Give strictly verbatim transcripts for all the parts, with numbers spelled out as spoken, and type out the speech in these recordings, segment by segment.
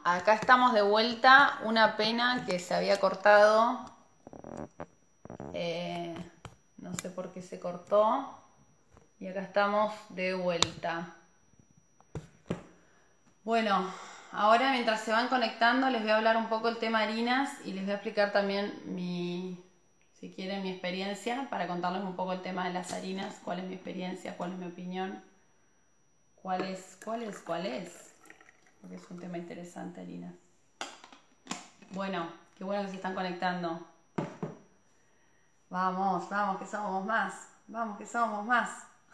acá estamos de vuelta. Una pena que se había cortado. Eh, no sé por qué se cortó. Y acá estamos de vuelta. Bueno, ahora mientras se van conectando les voy a hablar un poco del tema harinas y les voy a explicar también mi, si quieren, mi experiencia para contarles un poco el tema de las harinas, cuál es mi experiencia, cuál es mi opinión, cuál es, cuál es, cuál es, porque es un tema interesante, harinas. Bueno, qué bueno que se están conectando. Vamos, vamos, que somos más, vamos, que somos más.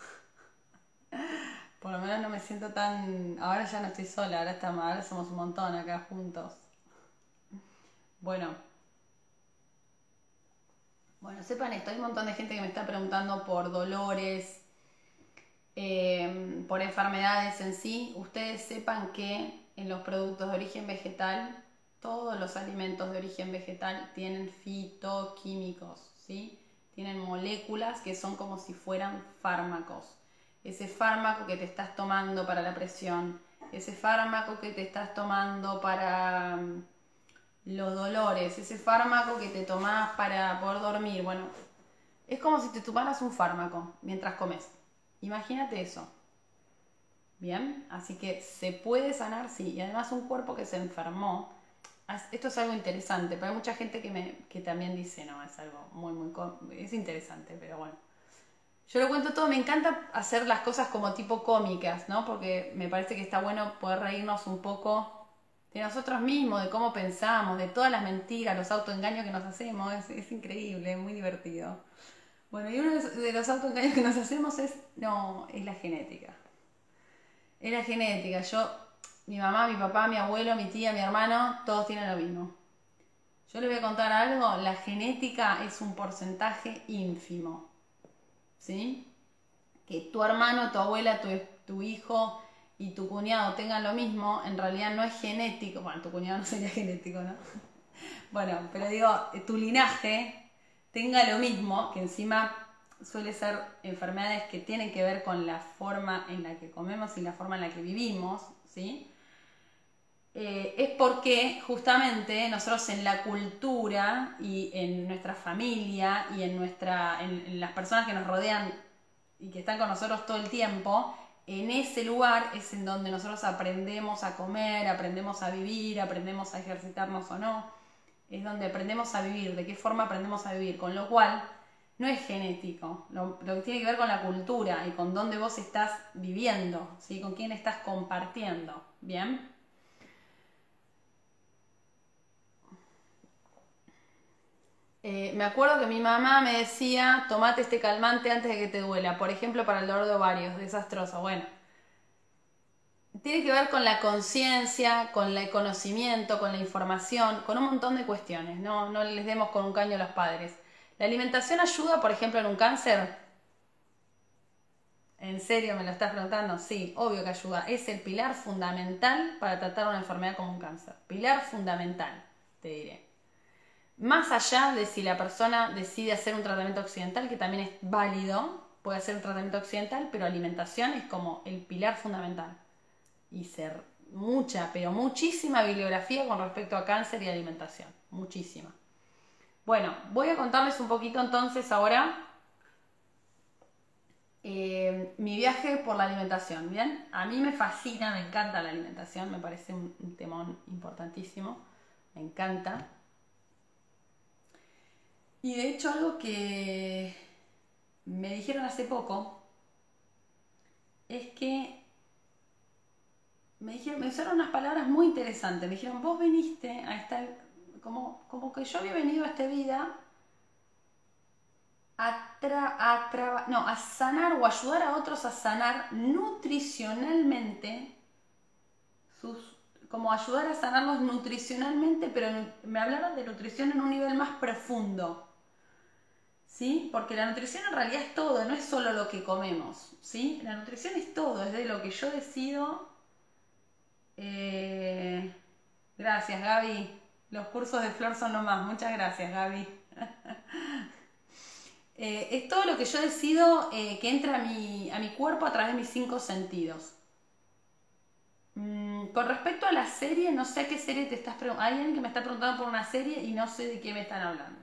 Por lo menos no me siento tan... Ahora ya no estoy sola, ahora, estamos, ahora somos un montón acá juntos. Bueno. Bueno, sepan esto, hay un montón de gente que me está preguntando por dolores, eh, por enfermedades en sí. Ustedes sepan que en los productos de origen vegetal, todos los alimentos de origen vegetal tienen fitoquímicos, ¿sí? Tienen moléculas que son como si fueran fármacos. Ese fármaco que te estás tomando para la presión, ese fármaco que te estás tomando para los dolores, ese fármaco que te tomás para poder dormir, bueno, es como si te tomaras un fármaco mientras comes. Imagínate eso. Bien, así que se puede sanar, sí, y además un cuerpo que se enfermó. Esto es algo interesante, pero hay mucha gente que, me, que también dice, no, es algo muy, muy, es interesante, pero bueno. Yo lo cuento todo, me encanta hacer las cosas como tipo cómicas, ¿no? Porque me parece que está bueno poder reírnos un poco de nosotros mismos, de cómo pensamos, de todas las mentiras, los autoengaños que nos hacemos. Es, es increíble, es muy divertido. Bueno, y uno de los autoengaños que nos hacemos es, no, es la genética. Es la genética. Yo, mi mamá, mi papá, mi abuelo, mi tía, mi hermano, todos tienen lo mismo. Yo les voy a contar algo, la genética es un porcentaje ínfimo. ¿Sí? Que tu hermano, tu abuela, tu, tu hijo y tu cuñado tengan lo mismo, en realidad no es genético. Bueno, tu cuñado no sería genético, ¿no? Bueno, pero digo, tu linaje tenga lo mismo, que encima suele ser enfermedades que tienen que ver con la forma en la que comemos y la forma en la que vivimos, ¿sí? Eh, es porque justamente nosotros en la cultura y en nuestra familia y en, nuestra, en, en las personas que nos rodean y que están con nosotros todo el tiempo, en ese lugar es en donde nosotros aprendemos a comer, aprendemos a vivir, aprendemos a ejercitarnos o no, es donde aprendemos a vivir, de qué forma aprendemos a vivir, con lo cual no es genético, lo, lo que tiene que ver con la cultura y con dónde vos estás viviendo, ¿sí? Con quién estás compartiendo, ¿bien? Eh, me acuerdo que mi mamá me decía, tomate este calmante antes de que te duela, por ejemplo para el dolor de ovarios, desastroso. Bueno, tiene que ver con la conciencia, con el conocimiento, con la información, con un montón de cuestiones. No, no les demos con un caño a los padres. ¿La alimentación ayuda, por ejemplo, en un cáncer? ¿En serio me lo estás preguntando? Sí, obvio que ayuda. Es el pilar fundamental para tratar una enfermedad como un cáncer. Pilar fundamental, te diré. Más allá de si la persona decide hacer un tratamiento occidental, que también es válido, puede hacer un tratamiento occidental, pero alimentación es como el pilar fundamental. Y ser mucha, pero muchísima bibliografía con respecto a cáncer y alimentación. Muchísima. Bueno, voy a contarles un poquito entonces ahora eh, mi viaje por la alimentación, ¿bien? A mí me fascina, me encanta la alimentación, me parece un, un temón importantísimo, me encanta. Y de hecho algo que me dijeron hace poco es que me dijeron, me usaron unas palabras muy interesantes. Me dijeron, vos viniste a esta, como, como que yo había venido a esta vida a, tra, a, tra, no, a sanar o ayudar a otros a sanar nutricionalmente, sus, como ayudar a sanarlos nutricionalmente, pero me hablaron de nutrición en un nivel más profundo. ¿Sí? Porque la nutrición en realidad es todo, no es solo lo que comemos, ¿sí? La nutrición es todo, es de lo que yo decido. Eh... Gracias, Gaby. Los cursos de Flor son lo más. Muchas gracias, Gaby. eh, es todo lo que yo decido eh, que entra a mi, a mi cuerpo a través de mis cinco sentidos. Mm, con respecto a la serie, no sé a qué serie te estás preguntando. Hay alguien que me está preguntando por una serie y no sé de qué me están hablando.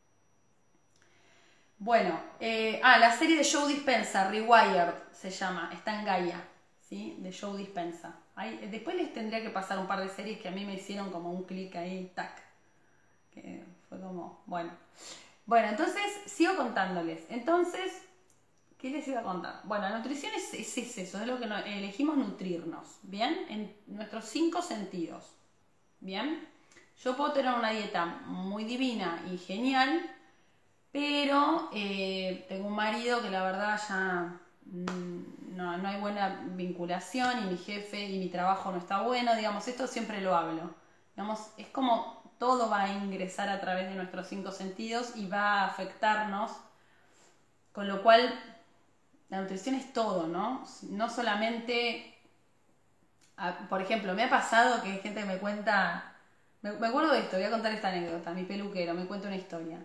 Bueno, eh, ah, la serie de Joe Dispenza, Rewired se llama, está en Gaia, ¿sí? De Joe Dispenza. Ahí, después les tendría que pasar un par de series que a mí me hicieron como un clic ahí, tac. Que fue como, bueno. Bueno, entonces sigo contándoles. Entonces, ¿qué les iba a contar? Bueno, la nutrición es, es, es eso, es lo que nos, elegimos nutrirnos, ¿bien? En nuestros cinco sentidos, ¿bien? Yo puedo tener una dieta muy divina y genial, pero eh, tengo un marido que la verdad ya mm, no, no hay buena vinculación y mi jefe y mi trabajo no está bueno, digamos, esto siempre lo hablo. Digamos, es como todo va a ingresar a través de nuestros cinco sentidos y va a afectarnos, con lo cual la nutrición es todo, ¿no? No solamente, por ejemplo, me ha pasado que hay gente que me cuenta, me, me acuerdo de esto, voy a contar esta anécdota, mi peluquero me cuenta una historia.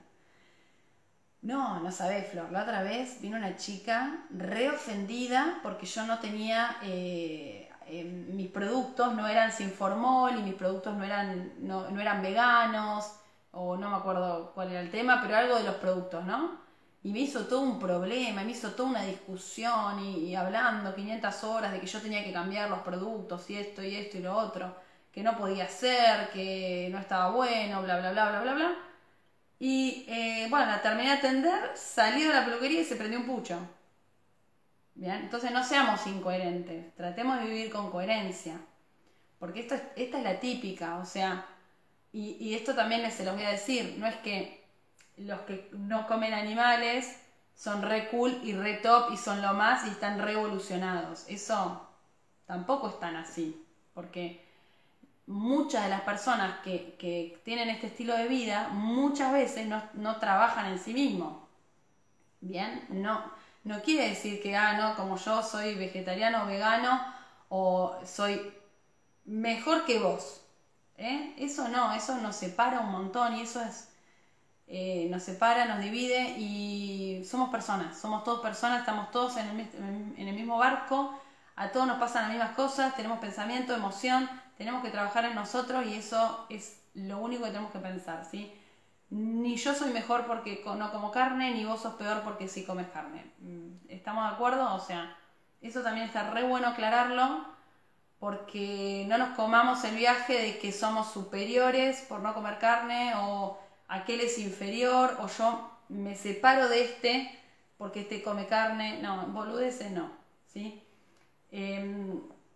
No, no sabés, Flor, la otra vez vino una chica re ofendida porque yo no tenía, eh, eh, mis productos no eran sin formol y mis productos no eran, no, no eran veganos, o no me acuerdo cuál era el tema, pero algo de los productos, ¿no? Y me hizo todo un problema, me hizo toda una discusión y, y hablando quinientas horas de que yo tenía que cambiar los productos y esto y esto y lo otro, que no podía ser, que no estaba bueno, bla, bla, bla, bla, bla, bla. Y eh, bueno, la terminé de atender, salí de la peluquería y se prendió un pucho. Bien, entonces no seamos incoherentes, tratemos de vivir con coherencia. Porque esto es, esta es la típica, o sea, y, y esto también se los voy a decir, no es que los que no comen animales son re cool y re top y son lo más y están revolucionados. Eso tampoco es tan así, porque muchas de las personas que, que tienen este estilo de vida muchas veces no, no trabajan en sí mismos. Bien, no, no quiere decir que, ah, no, como yo soy vegetariano o vegano o soy mejor que vos. ¿Eh? Eso no, eso nos separa un montón y eso es, eh, nos separa, nos divide y somos personas, somos todos personas, estamos todos en el, en el mismo barco, a todos nos pasan las mismas cosas, tenemos pensamiento, emoción, tenemos que trabajar en nosotros y eso es lo único que tenemos que pensar, ¿sí? Ni yo soy mejor porque no como carne, ni vos sos peor porque sí comes carne. ¿Estamos de acuerdo? O sea, eso también está re bueno aclararlo, porque no nos comamos el viaje de que somos superiores por no comer carne, o aquel es inferior, o yo me separo de este porque este come carne. No, boludeces no, ¿sí? Eh,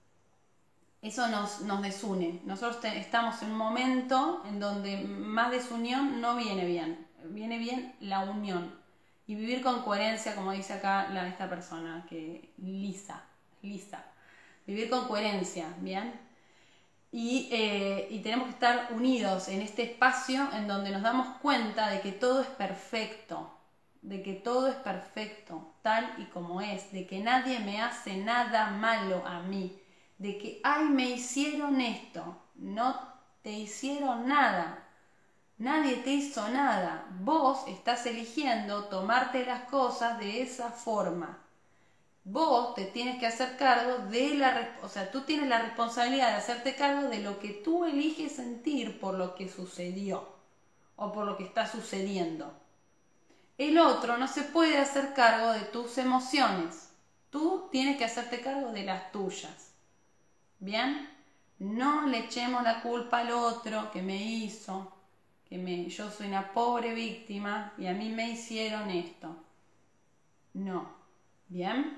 eso nos, nos desune. Nosotros te, estamos en un momento en donde más desunión no viene bien, viene bien la unión. Y vivir con coherencia, como dice acá la, esta persona, que Lisa, Lisa. Vivir con coherencia, ¿bien? Y, eh, y tenemos que estar unidos en este espacio en donde nos damos cuenta de que todo es perfecto, de que todo es perfecto, tal y como es, de que nadie me hace nada malo a mí, de que, ay, me hicieron esto, no te hicieron nada, nadie te hizo nada, vos estás eligiendo tomarte las cosas de esa forma. Vos te tienes que hacer cargo de la, o sea, tú tienes la responsabilidad de hacerte cargo de lo que tú eliges sentir por lo que sucedió o por lo que está sucediendo. El otro no se puede hacer cargo de tus emociones. Tú tienes que hacerte cargo de las tuyas. ¿Bien? No le echemos la culpa al otro que me hizo, que me, yo soy una pobre víctima y a mí me hicieron esto. No. ¿Bien?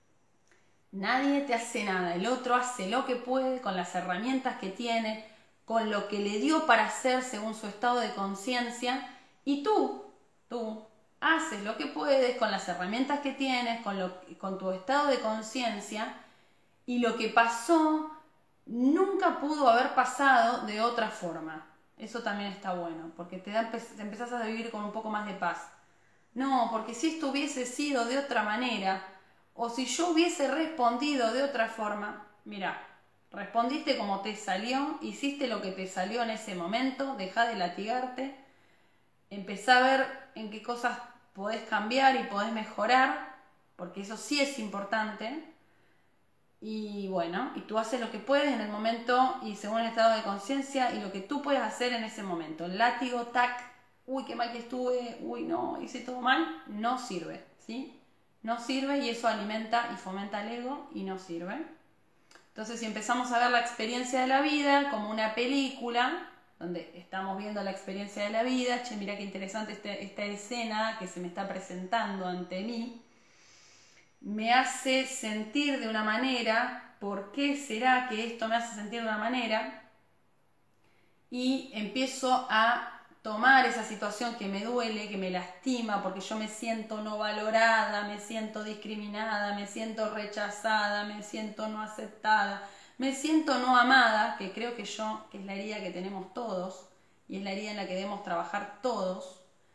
Nadie te hace nada, el otro hace lo que puede con las herramientas que tiene, con lo que le dio para hacer según su estado de conciencia, y tú, tú, haces lo que puedes con las herramientas que tienes, con, lo, con tu estado de conciencia, y lo que pasó nunca pudo haber pasado de otra forma. Eso también está bueno, porque te, da, te empezás a vivir con un poco más de paz. No, porque si esto hubiese sido de otra manera, o si yo hubiese respondido de otra forma, mira, respondiste como te salió, hiciste lo que te salió en ese momento, dejá de latigarte, empezá a ver en qué cosas podés cambiar y podés mejorar, porque eso sí es importante, Y bueno, y tú haces lo que puedes en el momento y según el estado de conciencia y lo que tú puedes hacer en ese momento. El látigo, tac, uy, qué mal que estuve, uy, no, hice todo mal, no sirve, ¿sí? No sirve y eso alimenta y fomenta el ego y no sirve. Entonces, si empezamos a ver la experiencia de la vida como una película, donde estamos viendo la experiencia de la vida, che, mira qué interesante este, esta escena que se me está presentando ante mí, me hace sentir de una manera, ¿por qué será que esto me hace sentir de una manera? Y empiezo a tomar esa situación que me duele, que me lastima, porque yo me siento no valorada, me siento discriminada, me siento rechazada, me siento no aceptada, me siento no amada, que creo que yo, que es la herida que tenemos todos, y es la herida en la que debemos trabajar todos.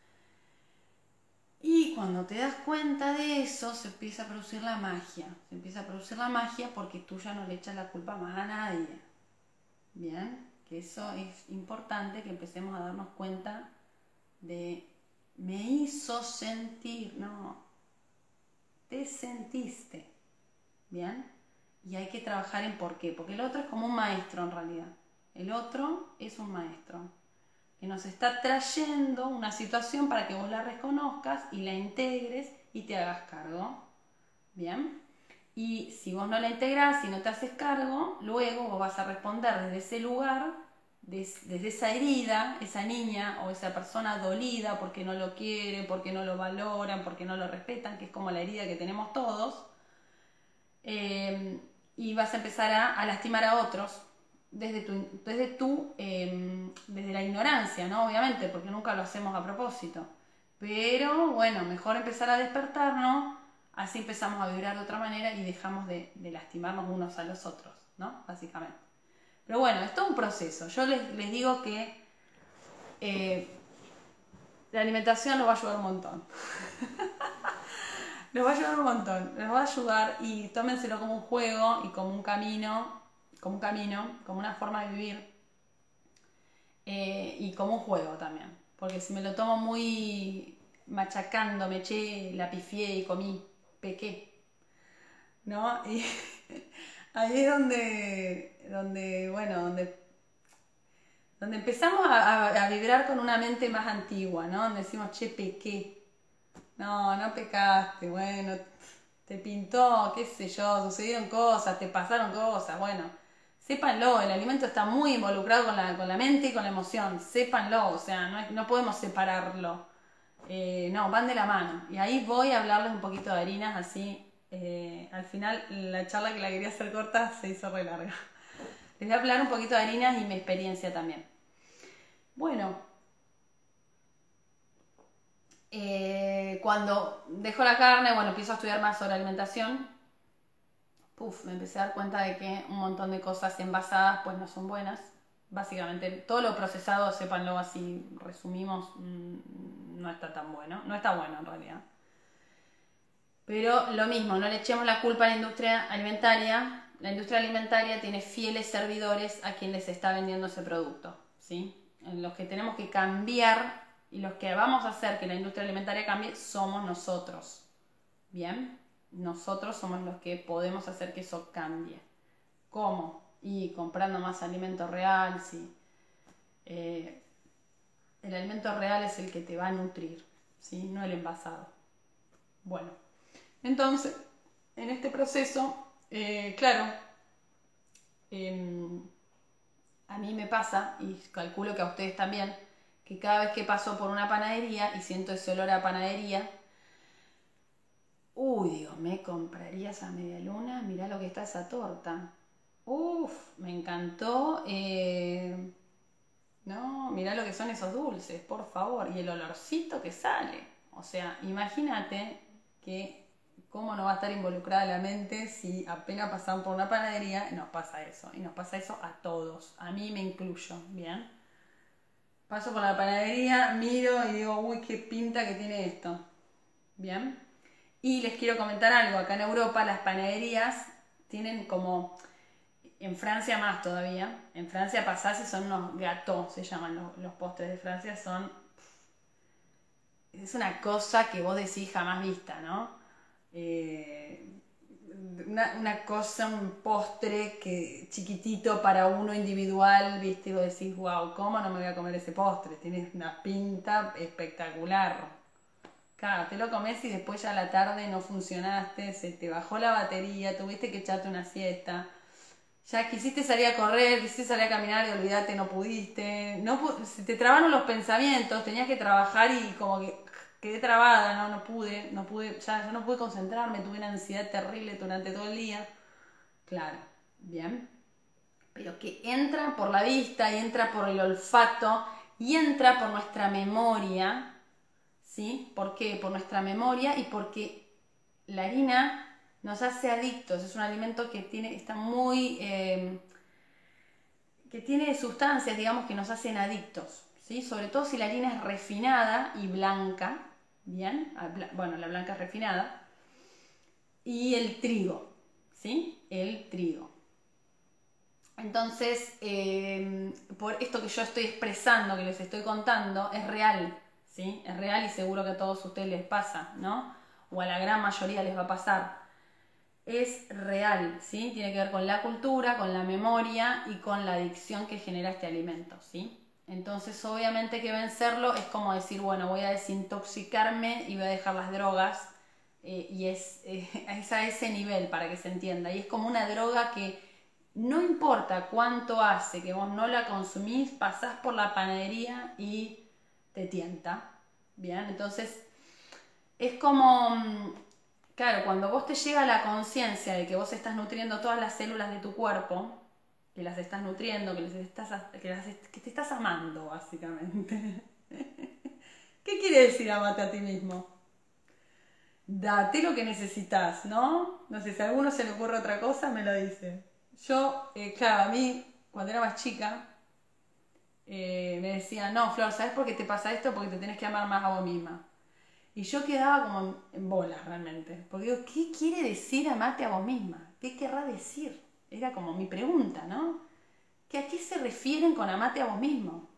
Y cuando te das cuenta de eso, se empieza a producir la magia. Se empieza a producir la magia porque tú ya no le echas la culpa más a nadie. Bien, que eso es importante, que empecemos a darnos cuenta de me hizo sentir, no, te sentiste. Bien, y hay que trabajar en por qué, porque el otro es como un maestro en realidad. El otro es un maestro que nos está trayendo una situación para que vos la reconozcas y la integres y te hagas cargo. Bien, y si vos no la integrás, si no te haces cargo, luego vos vas a responder desde ese lugar, des, desde esa herida, esa niña o esa persona dolida porque no lo quieren, porque no lo valoran, porque no lo respetan, que es como la herida que tenemos todos, eh, y vas a empezar a, a lastimar a otros desde tu, desde tu eh, desde la ignorancia, ¿no? Obviamente, porque nunca lo hacemos a propósito. Pero bueno, mejor empezar a despertarnos, así empezamos a vibrar de otra manera y dejamos de, de lastimarnos unos a los otros, ¿no? Básicamente. Pero bueno, es todo un proceso. Yo les, les digo que eh, la alimentación nos va a ayudar un montón. Nos va a ayudar un montón. Nos va a ayudar y tómenselo como un juego y como un camino, como un camino, como una forma de vivir eh, y como un juego también. Porque si me lo tomo muy machacando, me eché, la pifié y comí, pequé, ¿no? Y ahí es donde, donde bueno, donde, donde empezamos a, a, a vibrar con una mente más antigua, ¿no? Donde decimos, che, pequé. No, no pecaste, bueno, te pintó, qué sé yo, sucedieron cosas, te pasaron cosas, bueno, sépanlo, el alimento está muy involucrado con la, con la mente y con la emoción, sépanlo, o sea, no, no podemos separarlo, eh, no, van de la mano. Y ahí voy a hablarles un poquito de harinas, así, eh, al final la charla que la quería hacer corta se hizo re larga. Les voy a hablar un poquito de harinas y mi experiencia también. Bueno, Eh, cuando dejo la carne, bueno, empiezo a estudiar más sobre alimentación, puf, me empecé a dar cuenta de que un montón de cosas envasadas pues no son buenas. Básicamente todo lo procesado, sépanlo así, resumimos, mmm, no está tan bueno, no está bueno en realidad. Pero lo mismo, no le echemos la culpa a la industria alimentaria. La industria alimentaria tiene fieles servidores a quien les está vendiendo ese producto, ¿sí? En los que tenemos que cambiar y los que vamos a hacer que la industria alimentaria cambie somos nosotros. ¿Bien? Nosotros somos los que podemos hacer que eso cambie. ¿Cómo? Y comprando más alimento real, sí. Eh, el alimento real es el que te va a nutrir, ¿sí? No el envasado. Bueno, entonces, en este proceso, eh, claro, eh, a mí me pasa, y calculo que a ustedes también, que cada vez que paso por una panadería y siento ese olor a panadería, uy, digo, me compraría esa media luna, mirá lo que está esa torta. Uf, me encantó. Eh, no, mirá lo que son esos dulces, por favor. Y el olorcito que sale. O sea, imagínate que cómo no va a estar involucrada la mente si apenas pasan por una panadería y nos pasa eso. Y nos pasa eso a todos. A mí me incluyo, ¿bien? Paso por la panadería, miro y digo, uy, qué pinta que tiene esto. ¿Bien? Y les quiero comentar algo. Acá en Europa las panaderías tienen como... En Francia más todavía. En Francia pasás y son unos gâteaux, se llaman los, los postres de Francia. Son... Es una cosa que vos decís jamás vista, ¿no? Eh, una, una cosa, un postre que chiquitito para uno individual, viste, y vos decís, wow, ¿cómo no me voy a comer ese postre? Tienes una pinta espectacular. Claro, te lo comes y después ya a la tarde no funcionaste, se te bajó la batería, tuviste que echarte una siesta. Ya quisiste salir a correr, quisiste salir a caminar y olvidate, no pudiste. No pu- se te trabaron los pensamientos, tenías que trabajar y como que quedé trabada, no, no pude, no pude, ya, ya no pude concentrarme, tuve una ansiedad terrible durante todo el día. Claro, bien. Pero que entra por la vista y entra por el olfato y entra por nuestra memoria, ¿sí? ¿Por qué? Por nuestra memoria y porque la harina nos hace adictos, es un alimento que tiene, está muy, eh, que tiene sustancias, digamos, que nos hacen adictos, ¿sí? Sobre todo si la harina es refinada y blanca, ¿bien? Bueno, la blanca es refinada, y el trigo, ¿sí? El trigo. Entonces, eh, por esto que yo estoy expresando, que les estoy contando, es real, ¿sí? Es real y seguro que a todos ustedes les pasa, ¿no? O a la gran mayoría les va a pasar. Es real, ¿sí? Tiene que ver con la cultura, con la memoria y con la adicción que genera este alimento, ¿sí? Entonces, obviamente que vencerlo es como decir, bueno, voy a desintoxicarme y voy a dejar las drogas, eh, y es, eh, es a ese nivel para que se entienda. Y es como una droga que no importa cuánto hace que vos no la consumís, pasás por la panadería y te tienta, ¿bien? Entonces, es como... mm, claro, cuando vos te llega la conciencia de que vos estás nutriendo todas las células de tu cuerpo, que las estás nutriendo, que, les estás, que, las, que te estás amando, básicamente. ¿Qué quiere decir amarte a ti mismo? Date lo que necesitas, ¿no? No sé, si a alguno se le ocurre otra cosa, me lo dice. Yo, eh, claro, a mí, cuando era más chica, eh, me decían, no, Flor, ¿sabes por qué te pasa esto? Porque te tenés que amar más a vos misma. Y yo quedaba como en, en bolas realmente. Porque digo, ¿qué quiere decir amarte a vos misma? ¿Qué querrá decir? Era como mi pregunta, ¿no? ¿Que ¿A qué se refieren con amarte a vos mismo?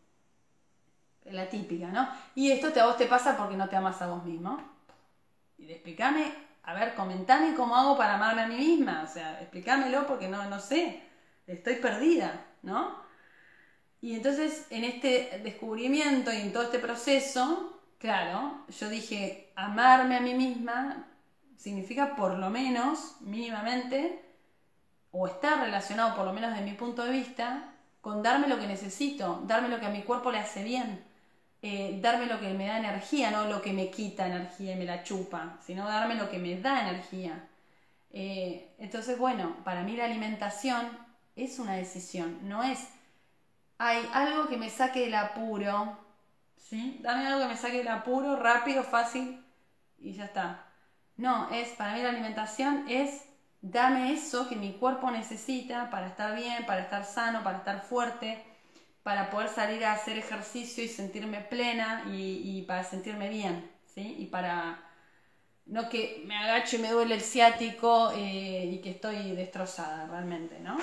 La típica, ¿no? Y esto te, a vos te pasa porque no te amas a vos mismo. Y explícame, a ver, comentame cómo hago para amarme a mí misma. O sea, explícamelo porque no, no sé. Estoy perdida, ¿no? Y entonces, en este descubrimiento y en todo este proceso, claro, yo dije, amarme a mí misma significa por lo menos, mínimamente, o estar relacionado, por lo menos desde mi punto de vista, con darme lo que necesito, darme lo que a mi cuerpo le hace bien, eh, darme lo que me da energía, no lo que me quita energía y me la chupa, sino darme lo que me da energía. Eh, entonces, bueno, para mí la alimentación es una decisión, no es hay algo que me saque del apuro, ¿sí? Dame algo que me saque del apuro, rápido, fácil y ya está. No, es, para mí la alimentación es dame eso que mi cuerpo necesita para estar bien, para estar sano, para estar fuerte, para poder salir a hacer ejercicio y sentirme plena y, y para sentirme bien, ¿sí? Y para no que me agacho y me duele el ciático, eh, y que estoy destrozada realmente, ¿no?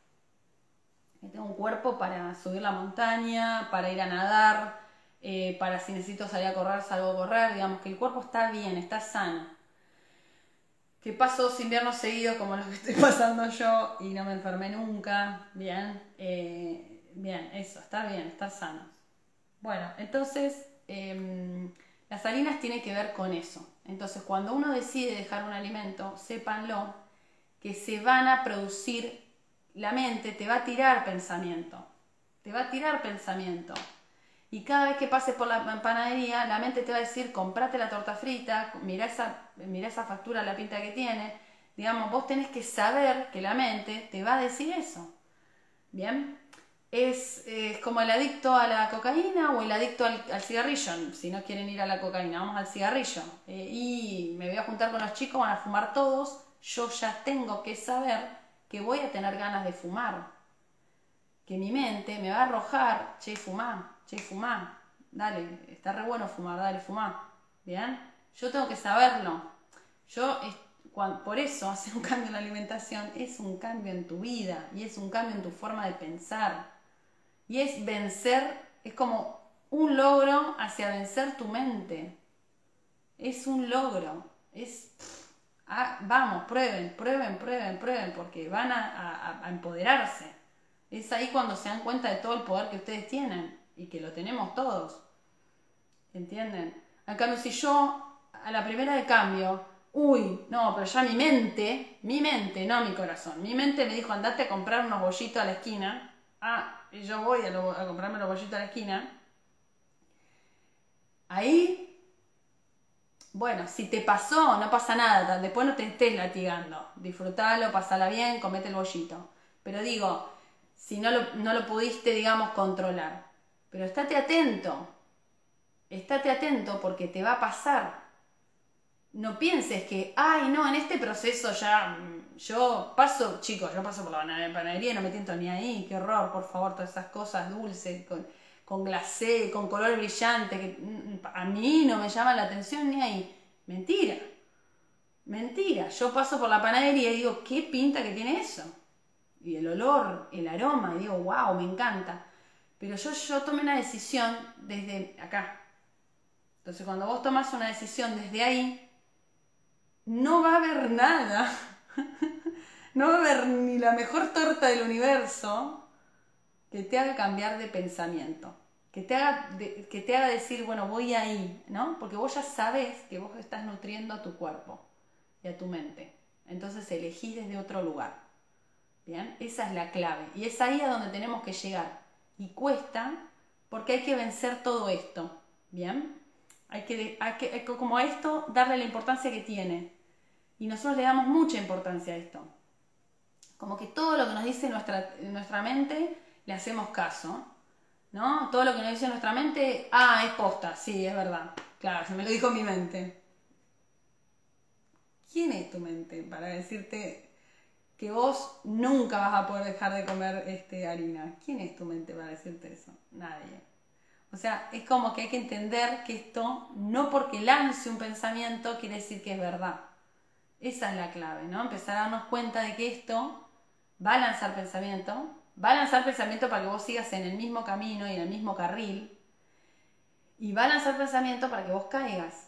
Tengo un cuerpo para subir la montaña, para ir a nadar, eh, para si necesito salir a correr, salgo a correr. Digamos que el cuerpo está bien, está sano. Que paso dos inviernos seguidos como los que estoy pasando yo y no me enfermé nunca. Bien, eh, bien, eso, está bien, estar sanos. Bueno, entonces eh, las harinas tienen que ver con eso. Entonces cuando uno decide dejar un alimento, sépanlo que se van a producir, la mente te va a tirar pensamiento, te va a tirar pensamiento. Y cada vez que pases por la panadería, la mente te va a decir, comprate la torta frita, mira esa, mira esa factura, la pinta que tiene. Digamos, vos tenés que saber que la mente te va a decir eso. ¿Bien? Es, es como el adicto a la cocaína o el adicto al, al cigarrillo. Si no quieren ir a la cocaína, vamos al cigarrillo. Eh, y me voy a juntar con los chicos, van a fumar todos. Yo ya tengo que saber que voy a tener ganas de fumar. Que mi mente me va a arrojar, che, fumá, che, fumá. Dale, está re bueno fumar, dale, fumá. ¿Bien? Yo tengo que saberlo. Yo, cuando, por eso, hacer un cambio en la alimentación es un cambio en tu vida y es un cambio en tu forma de pensar. Y es vencer, es como un logro hacia vencer tu mente. Es un logro. Es, Ah, vamos, prueben, prueben, prueben, prueben, porque van a, a, a empoderarse. Es ahí cuando se dan cuenta de todo el poder que ustedes tienen y que lo tenemos todos. ¿Entienden? En cambio, si yo a la primera de cambio, uy, no, pero ya mi mente, mi mente, no mi corazón, mi mente me dijo, andate a comprar unos bollitos a la esquina. Ah, y yo voy a, lo, a comprarme los bollitos a la esquina. Ahí, bueno, si te pasó, no pasa nada, después no te estés latigando. Disfrutalo, pasala bien, comete el bollito. Pero digo, si no lo, no lo pudiste, digamos, controlar. Pero estate atento, estate atento porque te va a pasar. No pienses que, ay, no, en este proceso ya, yo paso, chicos, yo paso por la panadería y no me tiento ni ahí, qué horror, por favor, todas esas cosas dulces, con, con glacé, con color brillante, que a mí no me llama la atención ni ahí. Mentira, mentira, yo paso por la panadería y digo, qué pinta que tiene eso. Y el olor, el aroma, y digo, wow, me encanta. Pero yo, yo tomé una decisión desde acá. Entonces cuando vos tomas una decisión desde ahí, no va a haber nada, no va a haber ni la mejor torta del universo que te haga cambiar de pensamiento, que te haga, de, que te haga decir, bueno, voy ahí, ¿no? Porque vos ya sabes que vos estás nutriendo a tu cuerpo y a tu mente, entonces elegís desde otro lugar, ¿bien? Esa es la clave y es ahí a donde tenemos que llegar y cuesta porque hay que vencer todo esto, ¿bien? Hay que, hay que, hay que como a esto darle la importancia que tiene. Y nosotros le damos mucha importancia a esto. Como que todo lo que nos dice nuestra, nuestra mente, le hacemos caso, ¿no? Todo lo que nos dice nuestra mente, ah, es posta, sí, es verdad. Claro, se me lo dijo mi mente. ¿Quién es tu mente para decirte que vos nunca vas a poder dejar de comer este, harina? ¿Quién es tu mente para decirte eso? Nadie. O sea, es como que hay que entender que esto, no porque lance un pensamiento, quiere decir que es verdad. Esa es la clave, ¿no? Empezar a darnos cuenta de que esto va a lanzar pensamiento, va a lanzar pensamiento para que vos sigas en el mismo camino y en el mismo carril, y va a lanzar pensamiento para que vos caigas.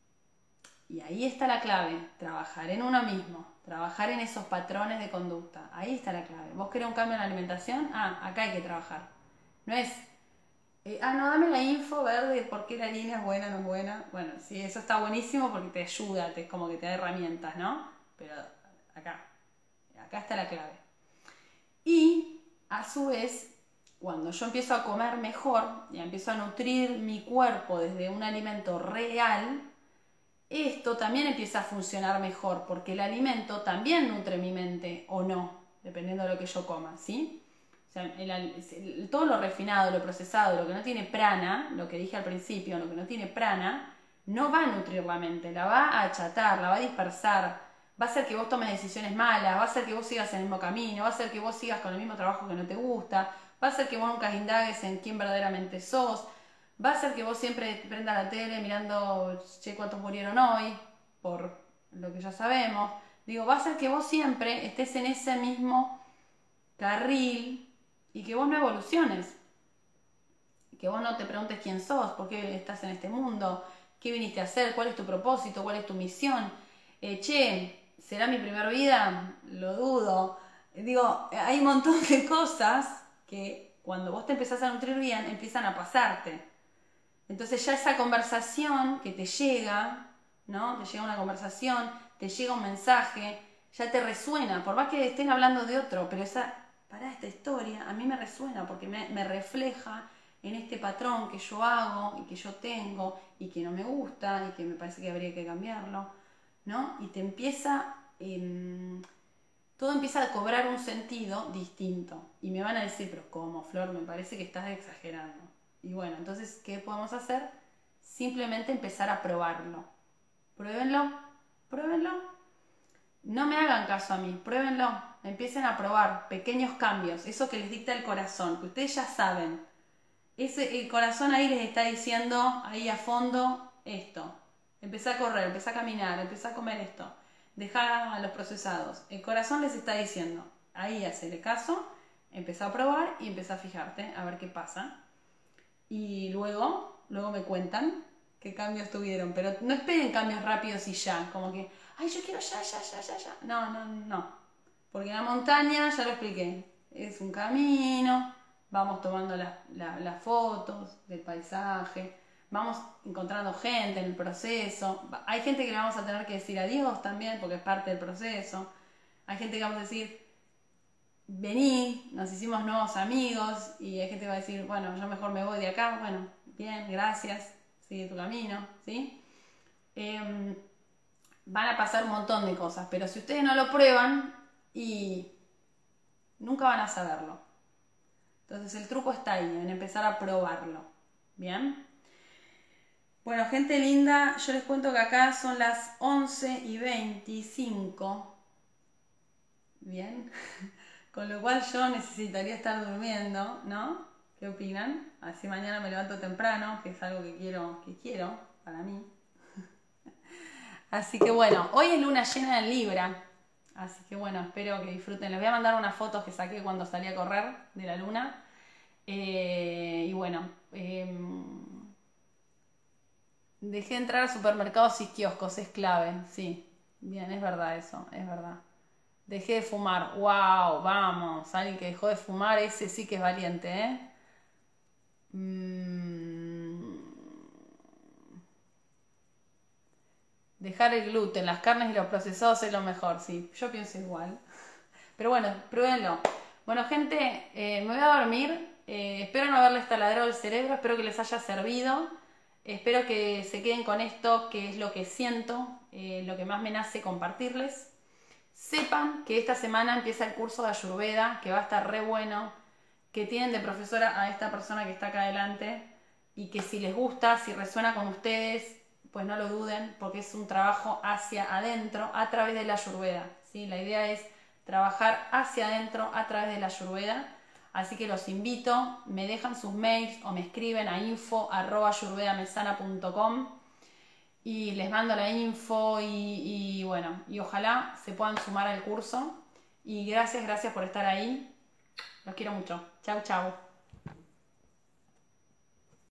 Y ahí está la clave, trabajar en uno mismo, trabajar en esos patrones de conducta. Ahí está la clave. ¿Vos querés un cambio en la alimentación? Ah, acá hay que trabajar. No es, eh, ah, no, dame la info, ver de por qué la harina es buena o no es buena. Bueno, sí, eso está buenísimo porque te ayuda, te, como que te da herramientas, ¿no? Pero acá, acá está la clave. Y, a su vez, cuando yo empiezo a comer mejor y empiezo a nutrir mi cuerpo desde un alimento real, esto también empieza a funcionar mejor, porque el alimento también nutre mi mente, o no, dependiendo de lo que yo coma, ¿sí? O sea, el, el, todo lo refinado, lo procesado, lo que no tiene prana, lo que dije al principio, lo que no tiene prana, no va a nutrir la mente, la va a achatar, la va a dispersar, va a hacer que vos tomes decisiones malas, va a hacer que vos sigas en el mismo camino, va a hacer que vos sigas con el mismo trabajo que no te gusta, va a hacer que vos nunca indagues en quién verdaderamente sos, va a hacer que vos siempre prendas la tele mirando, che, cuántos murieron hoy, por lo que ya sabemos. Digo, va a hacer que vos siempre estés en ese mismo carril y que vos no evoluciones. Que vos no te preguntes quién sos, por qué estás en este mundo, qué viniste a hacer, cuál es tu propósito, cuál es tu misión. Eh, che, ¿será mi primera vida? Lo dudo. Digo, hay un montón de cosas que cuando vos te empezás a nutrir bien, empiezan a pasarte. Entonces ya esa conversación que te llega, ¿no? Te llega una conversación, te llega un mensaje, ya te resuena, por más que estén hablando de otro, pero esa, para esta historia a mí me resuena porque me, me refleja en este patrón que yo hago y que yo tengo y que no me gusta y que me parece que habría que cambiarlo, ¿no? Y te empieza, eh, todo empieza a cobrar un sentido distinto. Y me van a decir, pero ¿cómo, Flor? Me parece que estás exagerando. Y bueno, entonces, ¿qué podemos hacer? Simplemente empezar a probarlo. Pruébenlo, pruébenlo. No me hagan caso a mí, pruébenlo. Empiecen a probar pequeños cambios, eso que les dicta el corazón, que ustedes ya saben. Ese, el corazón ahí les está diciendo, ahí a fondo, esto. Empezá a correr, empezá a caminar, empezá a comer esto. Dejá a los procesados. El corazón les está diciendo, ahí hacele caso, empezá a probar y empezá a fijarte, a ver qué pasa. Y luego, luego me cuentan qué cambios tuvieron, pero no esperen cambios rápidos y ya, como que, ay, yo quiero ya, ya, ya, ya, ya. No, no, no. Porque la montaña, ya lo expliqué, es un camino, vamos tomando las la, la fotos del paisaje, vamos encontrando gente en el proceso. Hay gente que le vamos a tener que decir adiós también, porque es parte del proceso. Hay gente que vamos a decir, vení, nos hicimos nuevos amigos, y hay gente que va a decir, bueno, yo mejor me voy de acá, bueno, bien, gracias, sigue tu camino, ¿sí? Eh, van a pasar un montón de cosas, pero si ustedes no lo prueban, y nunca van a saberlo. Entonces el truco está ahí, en empezar a probarlo, ¿bien? Bueno, gente linda, yo les cuento que acá son las once y veinticinco, ¿bien? Con lo cual yo necesitaría estar durmiendo, ¿no? ¿Qué opinan? Así mañana me levanto temprano, que es algo que quiero, que quiero para mí. Así que bueno, hoy es luna llena en Libra, así que bueno, espero que disfruten. Les voy a mandar unas fotos que saqué cuando salí a correr de la luna. Eh, y bueno, eh, dejé de entrar a supermercados y kioscos, es clave, sí. Bien, es verdad eso, es verdad. Dejé de fumar, wow, vamos, alguien que dejó de fumar, ese sí que es valiente, ¿eh? Mm. Dejar el gluten, las carnes y los procesados es lo mejor, sí, yo pienso igual. Pero bueno, pruébenlo. Bueno, gente, eh, me voy a dormir. Eh, espero no haberles taladrado el cerebro, espero que les haya servido. Espero que se queden con esto, que es lo que siento, eh, lo que más me nace compartirles. Sepan que esta semana empieza el curso de Ayurveda, que va a estar re bueno, que tienen de profesora a esta persona que está acá adelante, y que si les gusta, si resuena con ustedes, pues no lo duden, porque es un trabajo hacia adentro a través de la Ayurveda, ¿sí? La idea es trabajar hacia adentro a través de la Ayurveda. Así que los invito, me dejan sus mails o me escriben a info arroba ayurvedamesana punto com y les mando la info y, y bueno, y ojalá se puedan sumar al curso. Y gracias, gracias por estar ahí. Los quiero mucho. Chau, chau.